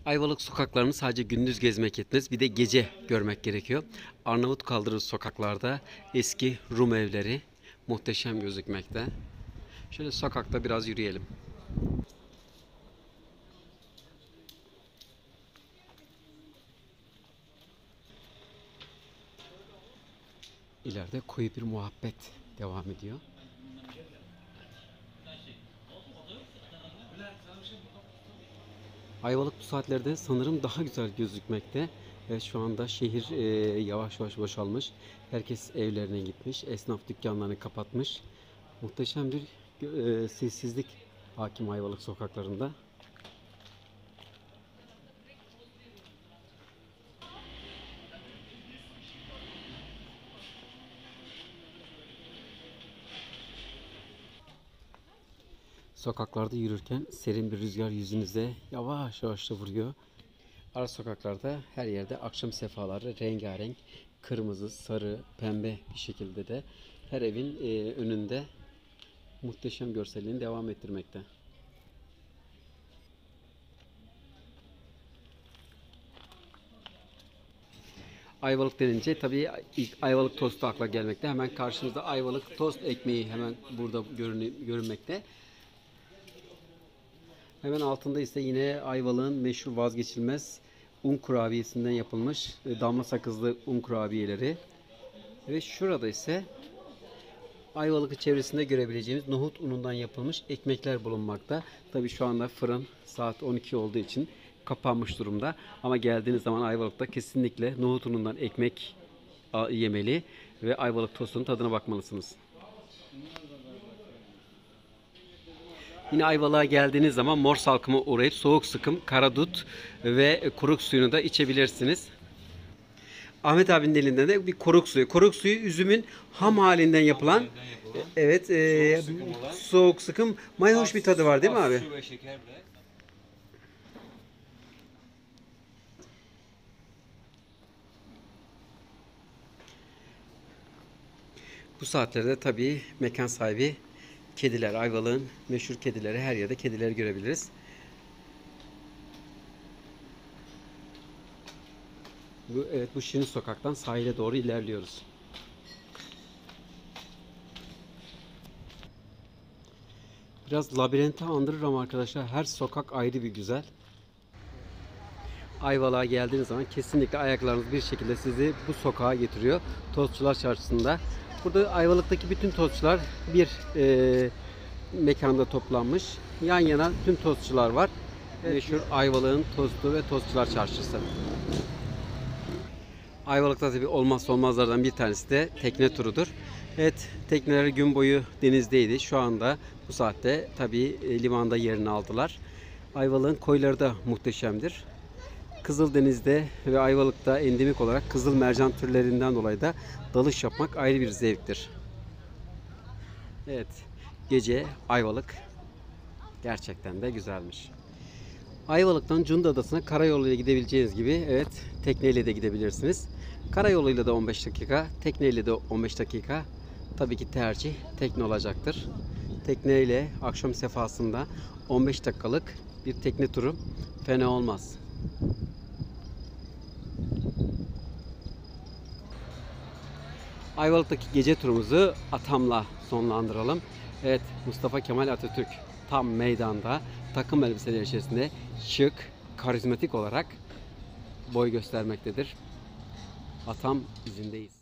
Ayvalık sokaklarını sadece gündüz gezmek yetmez, bir de gece görmek gerekiyor. Arnavut kaldırır sokaklarda eski Rum evleri muhteşem gözükmekte. Şöyle sokakta biraz yürüyelim. İleride koyu bir muhabbet devam ediyor. Ayvalık bu saatlerde sanırım daha güzel gözükmekte. Ve şu anda şehir yavaş yavaş boşalmış. Herkes evlerine gitmiş. Esnaf dükkanlarını kapatmış. Muhteşem bir sessizlik hakim Ayvalık sokaklarında. Sokaklarda yürürken serin bir rüzgar yüzünüze yavaş yavaş da vuruyor. Ara sokaklarda her yerde akşam sefaları rengarenk, kırmızı, sarı, pembe bir şekilde de her evin önünde muhteşem görselliğini devam ettirmekte. Ayvalık denince tabii ilk Ayvalık tostu akla gelmekte. Hemen karşımızda Ayvalık tost ekmeği hemen burada görünmekte. Hemen altında ise yine Ayvalık'ın meşhur vazgeçilmez un kurabiyesinden yapılmış damla sakızlı un kurabiyeleri. Ve şurada ise Ayvalık çevresinde görebileceğimiz nohut unundan yapılmış ekmekler bulunmakta. Tabii şu anda fırın saat 12 olduğu için kapanmış durumda. Ama geldiğiniz zaman Ayvalık'ta kesinlikle nohut unundan ekmek yemeli ve Ayvalık tostunun tadına bakmalısınız. Yine Ayvalık'a geldiğiniz zaman Mor Salkım'a uğrayıp soğuk sıkım, karadut ve kuruk suyunu da içebilirsiniz. Ahmet abinin elinde de bir koruk suyu. Koruk suyu üzümün ham halinden yapılan. Evet, soğuk sıkım mayhoş bir tadı var değil mi abi? Su ve şekerle. Bu saatlerde tabii mekan sahibi kediler, Ayvalık'ın meşhur kedileri, her yerde kedileri görebiliriz. Bu Şirin Sokak'tan sahile doğru ilerliyoruz. Biraz labirente andırır ama arkadaşlar her sokak ayrı bir güzel. Ayvalık'a geldiğiniz zaman kesinlikle ayaklarınız bir şekilde sizi bu sokağa getiriyor. Tostçular Çarşısı'nda. Burada Ayvalık'taki bütün tostçular bir mekanda toplanmış. Yan yana tüm tostçular var. Meşhur Ayvalık'ın tostu ve tostçular çarşısı. Ayvalık'ta tabii olmazsa olmazlardan bir tanesi de tekne turudur. Evet, tekneler gün boyu denizdeydi. Şu anda bu saatte tabii limanda yerini aldılar. Ayvalık'ın koyları da muhteşemdir. Kızıldeniz'de ve Ayvalık'ta endemik olarak kızıl mercan türlerinden dolayı da dalış yapmak ayrı bir zevktir. Evet, gece Ayvalık gerçekten de güzelmiş. Ayvalık'tan Cunda Adası'na karayoluyla gidebileceğiniz gibi evet tekneyle de gidebilirsiniz. Karayoluyla da 15 dakika, tekneyle de 15 dakika. Tabii ki tercih tekne olacaktır. Tekneyle akşam sefasında 15 dakikalık bir tekne turu fena olmaz. Ayvalık'taki gece turumuzu Atam'la sonlandıralım. Evet, Mustafa Kemal Atatürk tam meydanda takım elbiseleri içerisinde şık, karizmatik olarak boy göstermektedir. Atam izindeyiz.